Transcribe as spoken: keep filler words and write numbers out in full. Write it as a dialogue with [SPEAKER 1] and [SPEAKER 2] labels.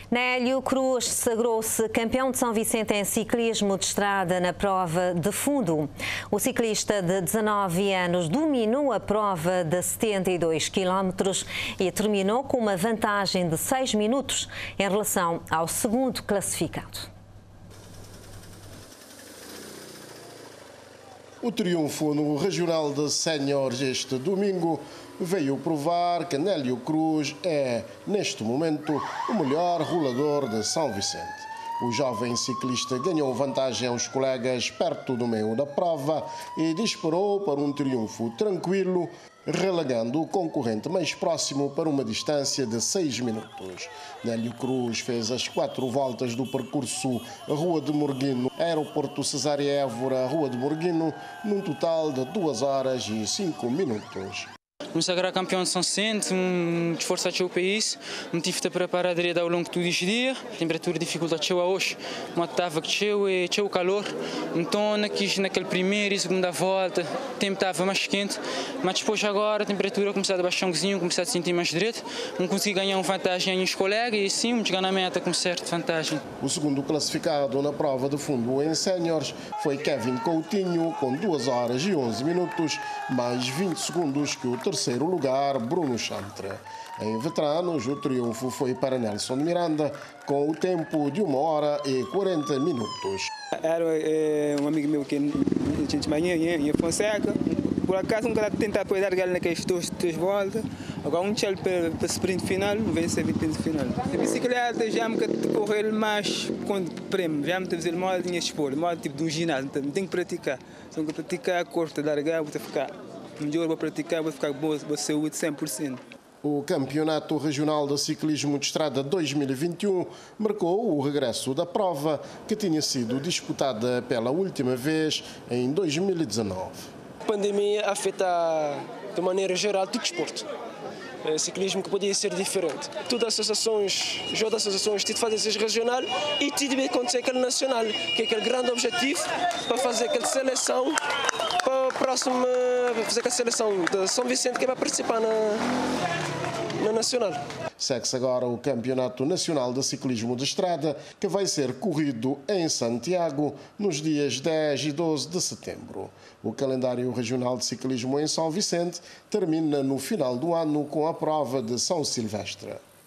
[SPEAKER 1] Nélio Cruz sagrou-se campeão de São Vicente em ciclismo de estrada na prova de fundo. O ciclista de dezanove anos dominou a prova de setenta e dois quilómetros e terminou com uma vantagem de seis minutos em relação ao segundo classificado.
[SPEAKER 2] O triunfo no Regional de Séniores este domingo veio provar que Nélio Cruz é, neste momento, o melhor rolador de São Vicente. O jovem ciclista ganhou vantagem aos colegas perto do meio da prova e disparou para um triunfo tranquilo, relegando o concorrente mais próximo para uma distância de seis minutos. Nélio Cruz fez as quatro voltas do percurso Rua de Morguino, Aeroporto Cesária Évora, Rua de Morguino, num total de duas horas e cinco minutos.
[SPEAKER 3] Me sagrar campeão de São Vicente, um esforço ao país, me tive de preparar direito ao longo de todos os dias, a temperatura dificulta chegou hoje, mas estava que chegou e chegou o calor, então naquele primeiro e segunda volta o tempo estava mais quente, mas depois agora a temperatura começou a baixar um pouquinho, começou a sentir mais direito, não consegui ganhar uma vantagem nos colegas e sim, chegar na meta com certa vantagem.
[SPEAKER 2] O segundo classificado na prova de fundo em séniores foi Kevin Coutinho, com duas horas e onze minutos, mais vinte segundos que o terceiro lugar, Bruno Chantre. Em veteranos, o triunfo foi para Nelson de Miranda, com o tempo de uma hora e quarenta minutos.
[SPEAKER 4] Era é, um amigo meu que a gente manhã em Fonseca. Por acaso, um cara tenta apoiar ele naquelas duas, duas voltas. Agora, um tchau para o sprint final, vence a sprint final. A bicicleta já me correr mais com prêmio, já me teve mal de expor, mal tipo de um ginásio. Então, tem que praticar. Tem que praticar, corta, largar, vou ficar melhor, vou praticar, vou ficar boa, boa saúde cem por cento.
[SPEAKER 2] O Campeonato Regional de Ciclismo de Estrada dois mil e vinte e um marcou o regresso da prova, que tinha sido disputada pela última vez em dois mil e dezenove.
[SPEAKER 5] A pandemia afeta de maneira geral todo o desporto. É, ciclismo que podia ser diferente. Todas as associações, já das associações, tive de fazer esse regional e tive de acontecer aquele nacional, que é aquele grande objetivo para fazer aquela seleção, para o próximo, fazer aquela seleção de São Vicente que vai participar na, na nacional.
[SPEAKER 2] Segue-se agora o Campeonato Nacional de Ciclismo de Estrada, que vai ser corrido em Santiago nos dias dez e doze de setembro. O calendário regional de ciclismo em São Vicente termina no final do ano com a prova de São Silvestre.